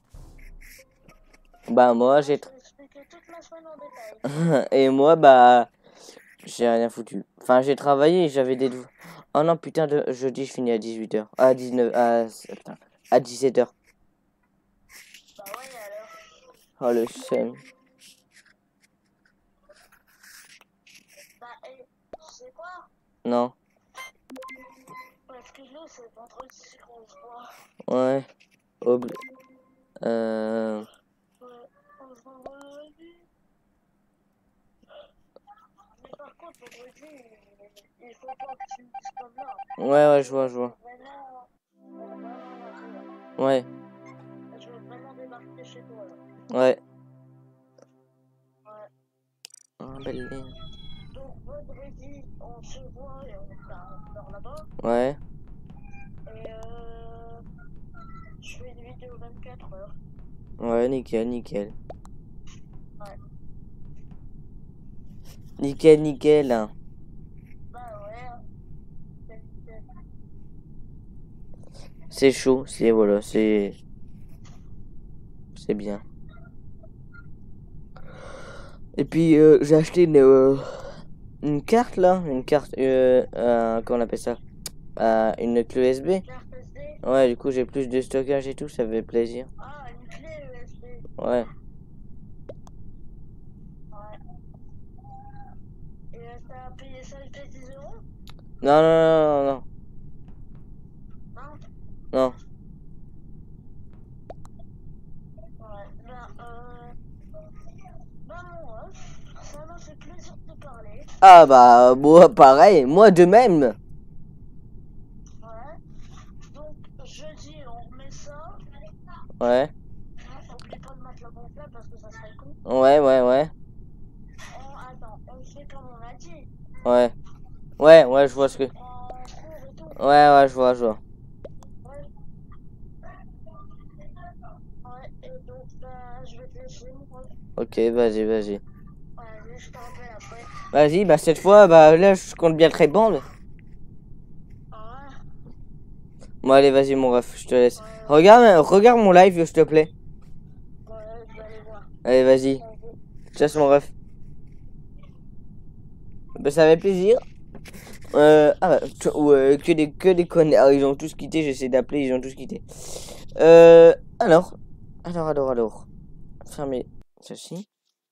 Bah, moi, Je j'ai. vais expliquer toute ma semaine en détail. Et moi, bah. J'ai rien foutu. Enfin, j'ai travaillé et j'avais des. devoirs. Oh non, putain, de... jeudi, je finis à dix-huit heures. À dix-neuf. À... Putain. À dix-sept heures. Bah ouais, alors. Oh le seum. Bah, et tu sais quoi? Non. Parce que nous, c'est vendredi qu'on se voit. Ouais. Obli... Euh... Ouais, on se voit vendredi. Mais par contre, vendredi, il, il faut pas que tu me dises comme là. Ouais, ouais, je vois, je vois. Vraiment, vraiment, vraiment, Ouais, je vais vraiment débarquer chez toi là. ouais. Ouais. Ah, belle ligne. Donc vendredi, on se voit et on est à on dort là-bas. Ouais. Et euh, je fais une vidéo vingt-quatre heures. Ouais, nickel, nickel. Ouais. Nickel, nickel. Hein. Bah ouais. C'est nickel. C'est chaud, c'est... Voilà, c'est... C'est bien. Et puis, euh, j'ai acheté une... euh, une carte, là. Une carte... Euh, euh, comment on appelle ça? Euh, une clé U S B. Carte S D. Ouais, du coup, j'ai plus de stockage et tout, ça fait plaisir. Ah, une clé U S B. Ouais. Ouais. Et euh, t'as payé ça, le dix euros? Non, non, non, non, non. Non. Ouais, ben, euh... Ben, mon ref, ça m'a fait plaisir de te parler. Ah bah, moi, pareil. Moi, de même. Ouais. Donc, jeudi, on remet ça. Ouais. Hein, oublie pas de mettre le bon plat parce que ça serait con. Ouais, ouais, ouais. On... Attends, on fait comme on a dit. Ouais. Ouais, ouais, je vois ce que... En cours et tout. Ouais, ouais, je vois, je vois. Ouais. Ouais, et donc, ben, je vais te laisser, mon ref. Ok, vas-y, vas-y. Ouais, je te rappelle après. Vas-y, bah cette fois, bah là, je compte bien te répondre. Ah ouais. Bon, allez, vas-y, mon ref, je te laisse. Ouais, Regarde, regarde mon live, s'il te plaît. ouais, je vais aller voir. Allez, vas-y. Ciao, mon ref. Bah, ça fait plaisir. Euh, ah, bah, tu- ouais, que des, que des connards, ils ont tous quitté, j'essaie d'appeler, ils ont tous quitté. Euh, alors, alors, alors, alors. Fermez ceci.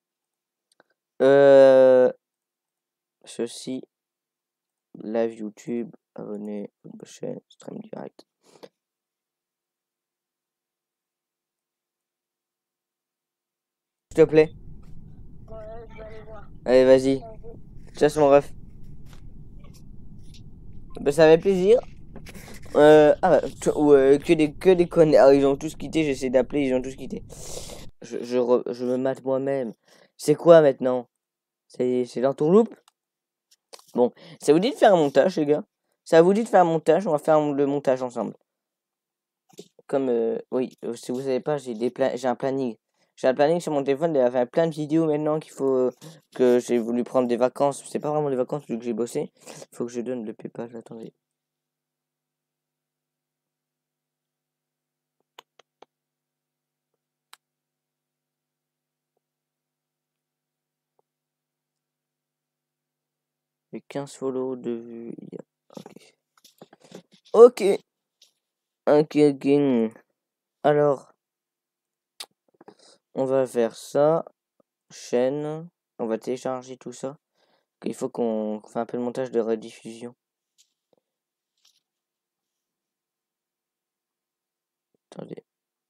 Euh, ceci. Live YouTube, abonnez à votre chaîne, stream direct. S'il te plaît. Ouais, je vais aller voir. Allez, vas-y. Ciao, mon ref. Bah, ça fait plaisir. Euh, ah, bah, tu- ouais, que des, que des connards, ils ont tous quitté, j'essaie d'appeler, ils ont tous quitté. Je, je, re- je me mate moi-même. C'est quoi maintenant? C'est c'est dans ton loop? Bon, ça vous dit de faire un montage, les gars? Ça vous dit de faire un montage? On va faire le montage ensemble. Comme, euh, oui, euh, si vous savez pas, j'ai des pla- j'ai un planning. J'ai un planning sur mon téléphone, il y avait plein de vidéos maintenant qu'il faut euh, que j'ai voulu prendre des vacances. C'est pas vraiment des vacances vu que j'ai bossé. Faut que je donne le pépage, attendez. J'ai quinze follow de vues. il y a- Ok. Ok. Ok, ok. Alors, on va faire ça. Chaîne. On va télécharger tout ça. Il faut qu'on fasse un peu le montage de rediffusion. Attendez.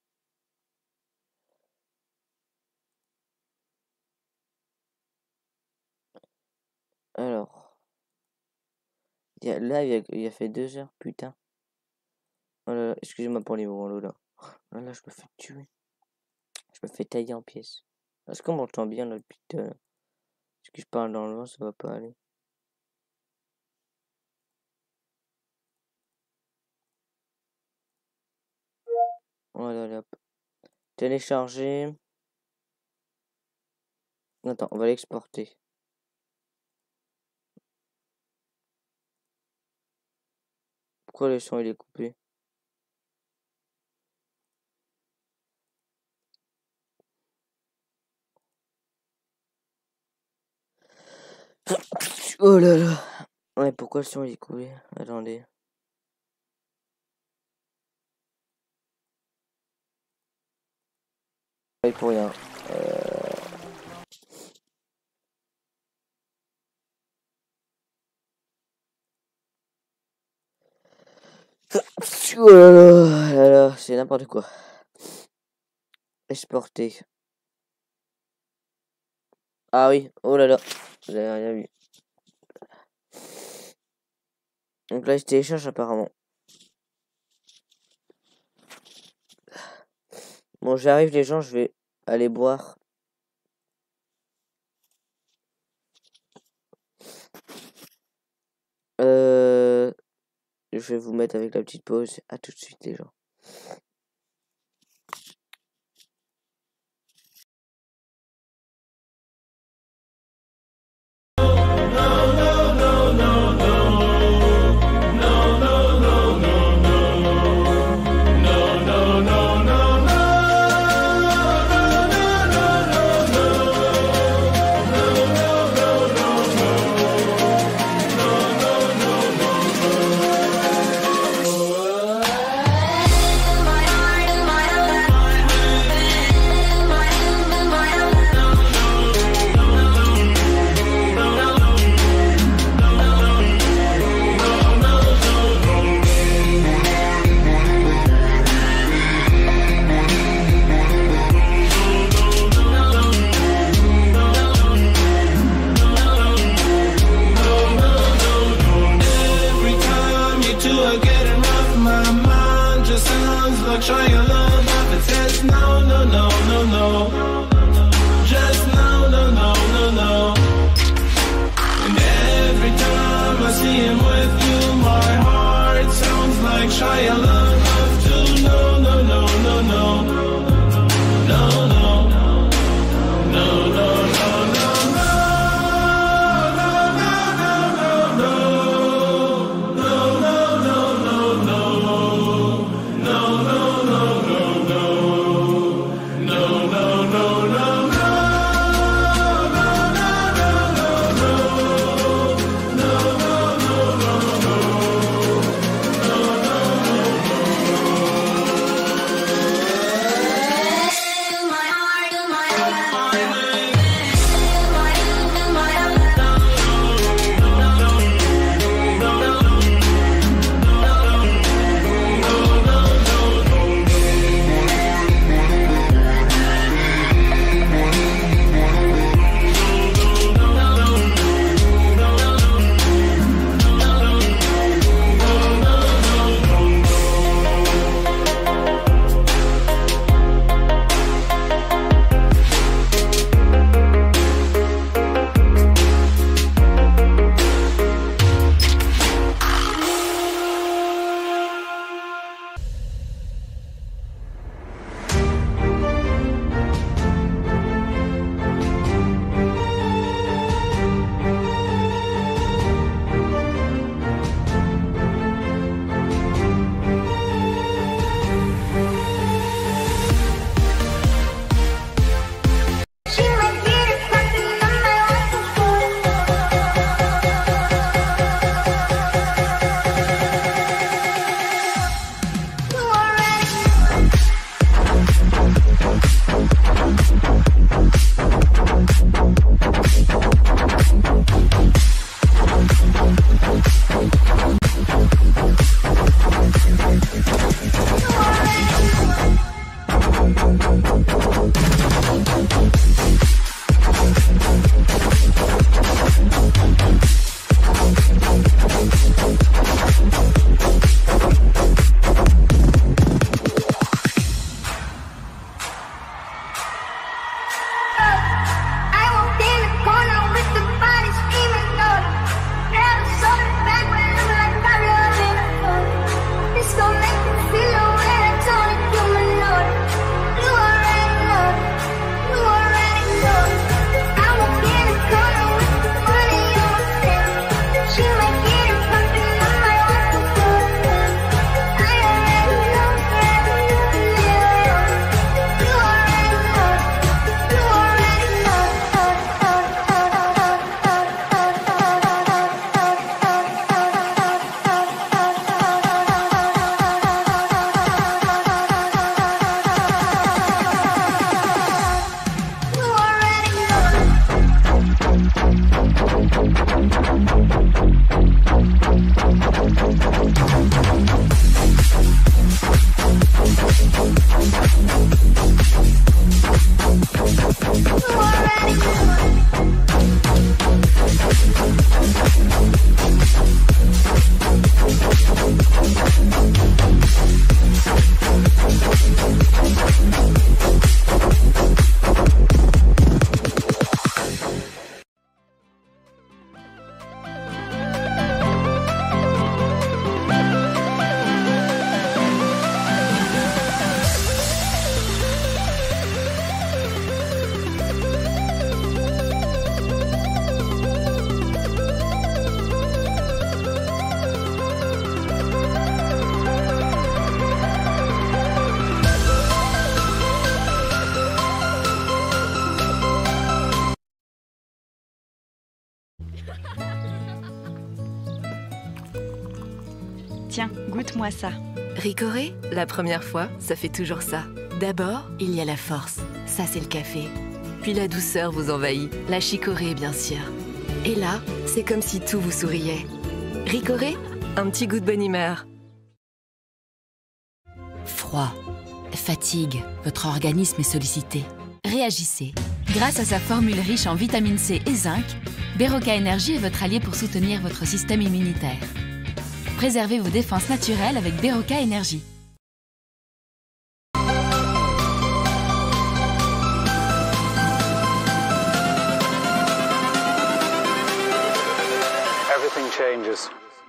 Alors. Il y a, là, il y a, il y a fait deux heures, putain. Oh là là, excusez-moi pour les mots là. Oh là là, je me fais tuer. Je me fais tailler en pièces. Est-ce qu'on m'entend bien là depuis tout à l'heure? Est-ce que je parle dans le vent, ça va pas aller. Voilà, là, hop. Télécharger. Attends, on va l'exporter. Pourquoi le son il est coupé? Oh là là. Ouais, pourquoi le son il est coupé? Attendez. Ouais, pour rien. Euh... Oh là là, là là, c'est n'importe quoi. Exporter. Ah oui, oh là là, vous avez rien vu. Donc là, je télécharge apparemment. Bon, j'arrive les gens, je vais aller boire. Euh... Je vais vous mettre avec la petite pause. À tout de suite les gens. My Tiens, goûte-moi ça. Ricoré, la première fois, ça fait toujours ça. D'abord, il y a la force. Ça, c'est le café. Puis la douceur vous envahit. La chicorée, bien sûr. Et là, c'est comme si tout vous souriait. Ricoré, un petit goût de bonne humeur. Froid, fatigue, votre organisme est sollicité. Réagissez. Grâce à sa formule riche en vitamine C et zinc, Berocca Energy est votre allié pour soutenir votre système immunitaire. Préservez vos défenses naturelles avec Berocca Energy. Everything changes.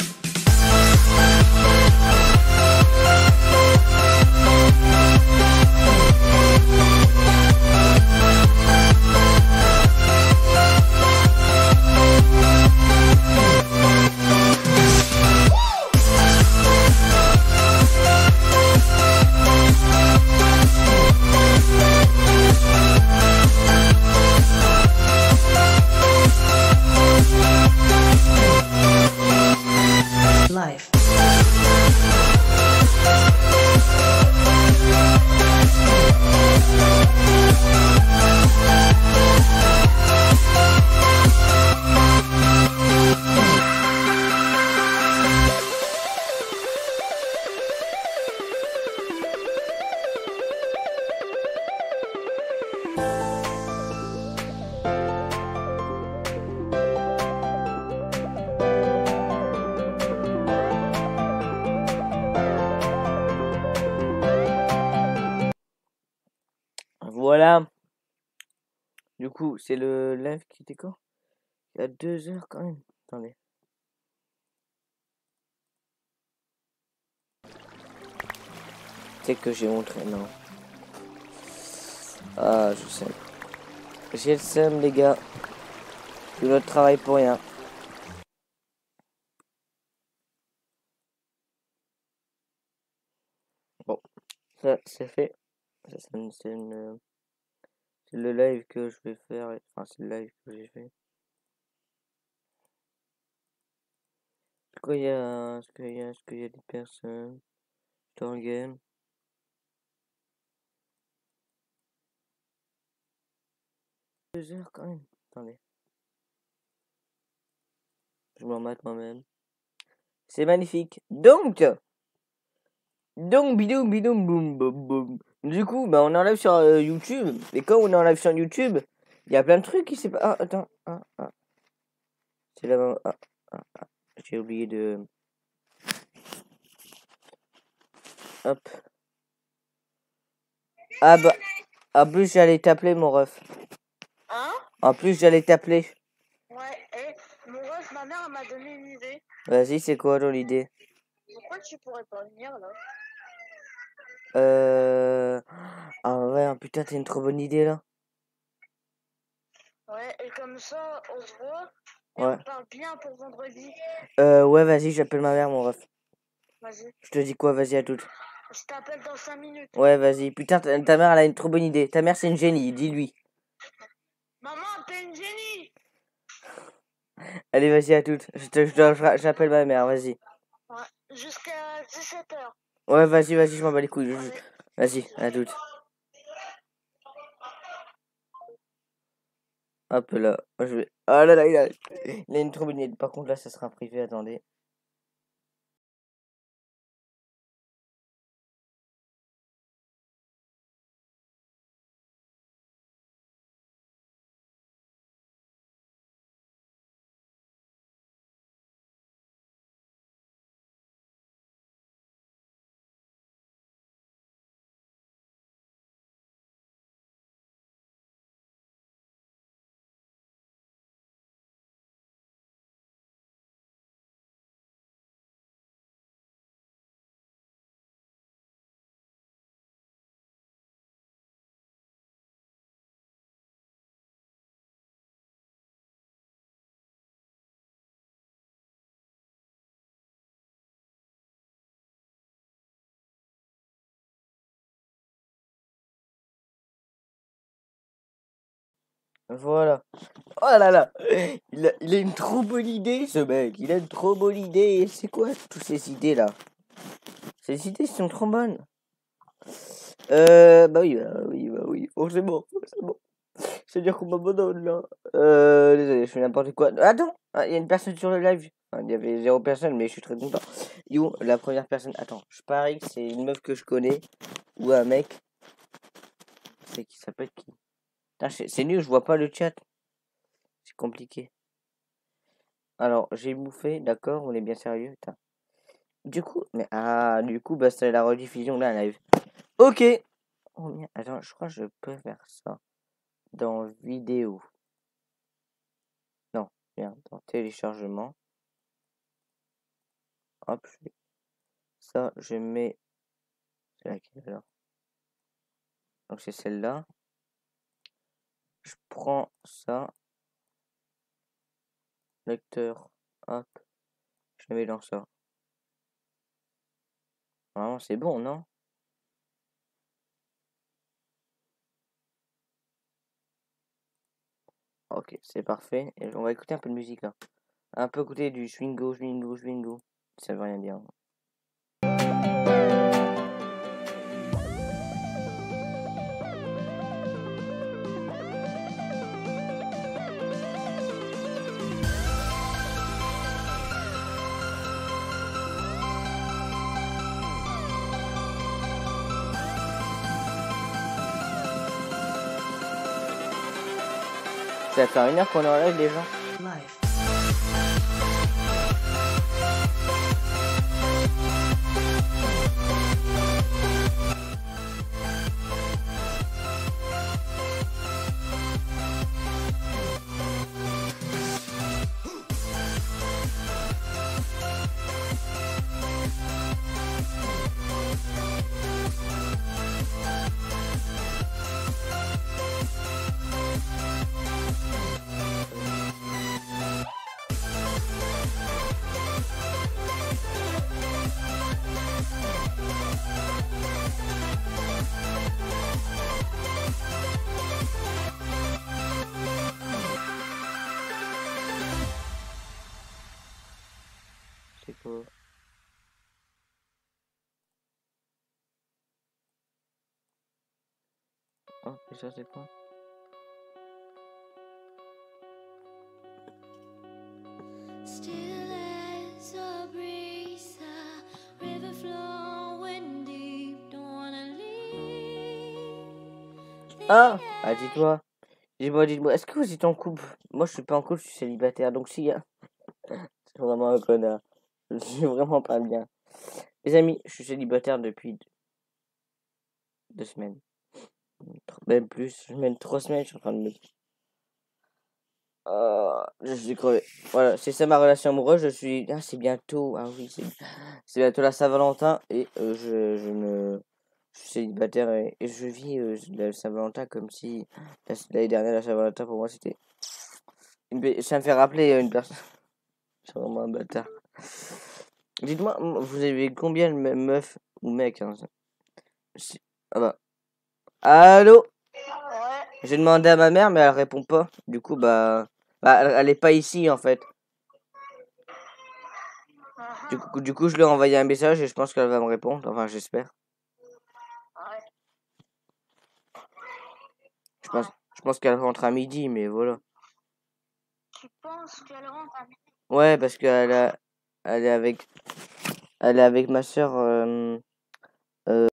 Life. Voilà. Du coup, c'est le live qui était quand? Il y a deux heures quand même. Attendez. C'est que j'ai montré, non. Ah, je sais. J'ai le seum, les gars. Tout notre travail pour rien. Bon, ça c'est fait. Ça, c'est une, c'est une- c'est le live que je vais faire. Enfin, c'est le live que j'ai fait. Est-ce qu'il y a, est-ce qu'il y a, est-ce qu'il y a des personnes dans le game? Deux heures quand même. Attendez. Je m'en mate moi-même. C'est magnifique. Donc, donc, bidou, bidou, boum, boum, boum. Du coup, bah, on est en live sur euh, YouTube. Et quand on est en live sur YouTube, il y a plein de trucs qui s'est pas. Ah, attends. Ah, ah. C'est là. Ah, ah, ah. J'ai oublié de. Hop. Ah bah. En plus, j'allais t'appeler, mon ref. Hein? En plus, j'allais t'appeler. Ouais, et mon ref, ma mère elle m'a donné une idée. Vas-y, c'est quoi ton idée? Pourquoi tu pourrais pas venir là? Euh. Ah ouais, putain, t'as une trop bonne idée là. Ouais, et comme ça, on se voit et Ouais. on parle bien pour vendredi. Euh, ouais, vas-y, j'appelle ma mère, mon ref. Vas-y. Je te dis quoi, vas-y, à toute. Je t'appelle dans cinq minutes. Ouais, vas-y. Putain, ta, ta mère, elle a une trop bonne idée. Ta mère, c'est une génie, dis-lui. Maman, t'es une génie! Allez, vas-y, à toute. Je te, je dois- je- j'appelle ma mère, vas-y. Ouais, jusqu'à dix-sept heures. Ouais, vas-y, vas-y, je m'en bats les couilles. je- Vas-y, à toute. Hop là, je vais. Ah là là, il a, il a une trop bonne idée. Par contre, là, ça sera privé, attendez. Voilà. Oh là là. Il a, il a une trop bonne idée, ce mec. Il a une trop bonne idée. C'est quoi toutes ces idées là? Ces idées sont trop bonnes. Euh, bah oui, bah oui, bah oui. Oh, c'est bon, c'est bon. C'est-à-dire qu'on m'abandonne là. Euh, désolé, je fais n'importe quoi. Attends, il y a une personne sur le live. Enfin, il y avait zéro personne, mais je suis très content. Yo, la première personne. Attends, je parie que c'est une meuf que je connais. Ou un mec. C'est qui s'appelle qui? Putain, c'est c'est nul, je vois pas le chat. C'est compliqué. Alors, j'ai bouffé, d'accord, on est bien sérieux. Putain. Du coup, mais ah, du coup, bah c'est la rediffusion là, live. Ok. Oh, merde. Attends, je crois que je peux faire ça dans vidéo. Non, bien, dans téléchargement. Hop, je fais ça, je mets. C'est laquelle alors? Donc c'est celle-là. Je prends ça. Lecteur. Hop. Je le mets dans ça. Vraiment, c'est bon, non? Ok, c'est parfait. Et on va écouter un peu de musique là. Un peu écouter du swingo, swingo, swingo. Ça veut rien dire. Ça va faire une heure qu'on enlève les gens. C'est quoi? Oh, et ça c'est quoi? Still as a breeze, a river flowing deep, don't wanna leave. Ah, ah dis-toi. Dis-moi, dis-moi, est-ce que vous êtes en couple? Moi je suis pas en couple, je suis célibataire, donc si, hein. C'est vraiment un connard. Je suis vraiment pas bien. Les amis, je suis célibataire depuis deux, deux semaines. Même plus, même trois semaines, je suis en train de me... Ah, je suis crevé. Voilà, c'est ça ma relation amoureuse, je suis... Ah, c'est bientôt, ah oui, c'est c'est bientôt la Saint-Valentin, et euh, je, je me... Je suis célibataire, et, et je vis euh, la Saint-Valentin comme si... la- L'année dernière, la Saint-Valentin, pour moi, c'était... Une... be- Ça me fait rappeler euh, une personne... Je suis vraiment un bâtard. Dites-moi, m- vous avez combien de me- meufs ou mecs hein, ça- si- Ah bah... Allô? J'ai demandé à ma mère, mais elle répond pas. Du coup, bah... bah elle, elle est pas ici, en fait. Du coup, du coup, je lui ai envoyé un message et je pense qu'elle va me répondre. Enfin, j'espère. Je pense, je pense qu'elle rentre à midi, mais voilà. Tu penses qu'elle rentre à midi? Ouais, parce qu'elle a, elle est avec, elle est avec ma soeur. Euh, euh,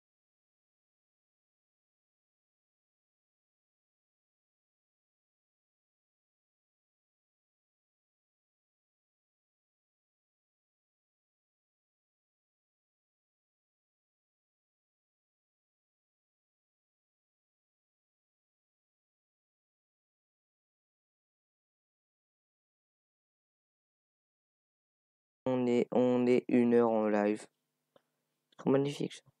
on est, on est une heure en live. C'est trop magnifique, ça.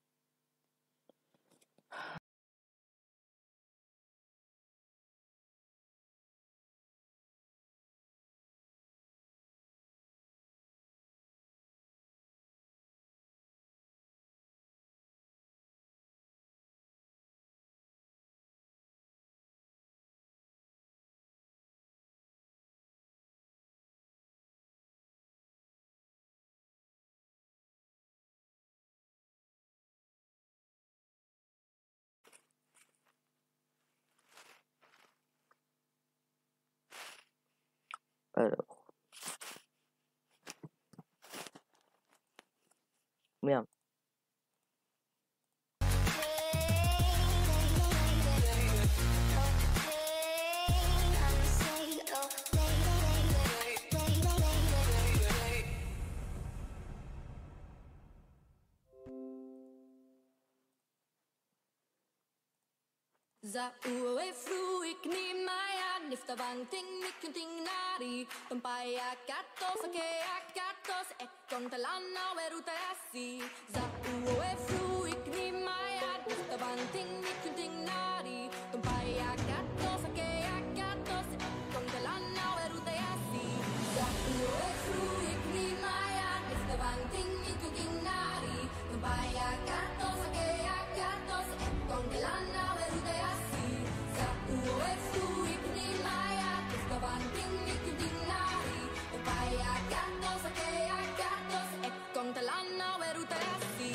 Alors. Merde. Za uwe fru ik ni maya nifta bang ting nikun ting nari tumpaya katos ake akatos ek kontalana weruta asi za uwe fru ik ni maya nifta bang ting nikun ting nari tumpaya katos ake akatos ek kontalana weruta asi za uwe fru ik ni maya nifta bang ting nikun ting nari tumpaya katos ake akatos ek kontalana weruta asi za uwe fru ik ni maya nifta bang ting nikun ting nari tumpaya katos ake akatos ek kontalana weruta asi.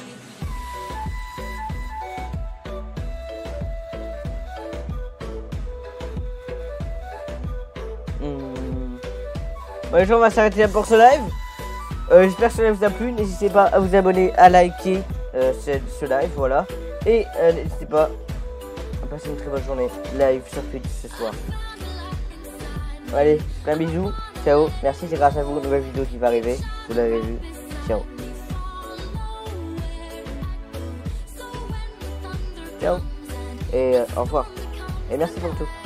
Hmm. Bon, les gens, on va s'arrêter là pour ce live. Euh, J'espère que ce live vous a plu. N'hésitez pas à vous abonner, à liker euh, ce, ce live. Voilà. Et euh, n'hésitez pas à passer une très bonne journée live sur Twitch ce soir. Allez, plein bisous. Ciao. Merci, c'est grâce à vous. Une nouvelle vidéo qui va arriver. Vous l'avez vu. Ciao. Ciao. Et euh, au revoir. Et merci pour tout.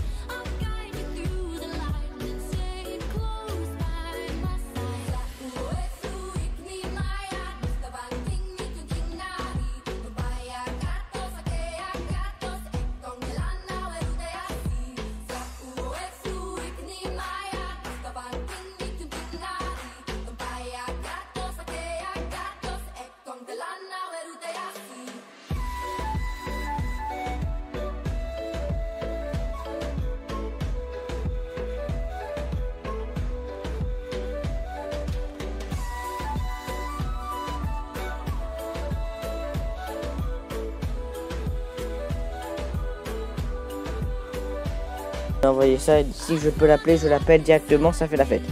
Envoyer ça, si je peux l'appeler, je l'appelle directement, ça fait la fête.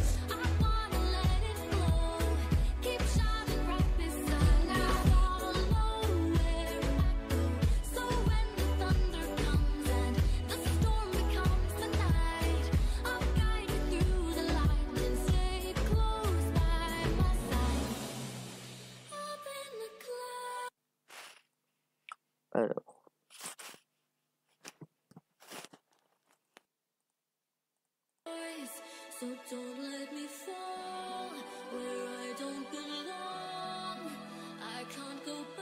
Alors. So don't let me fall where I don't belong. I can't go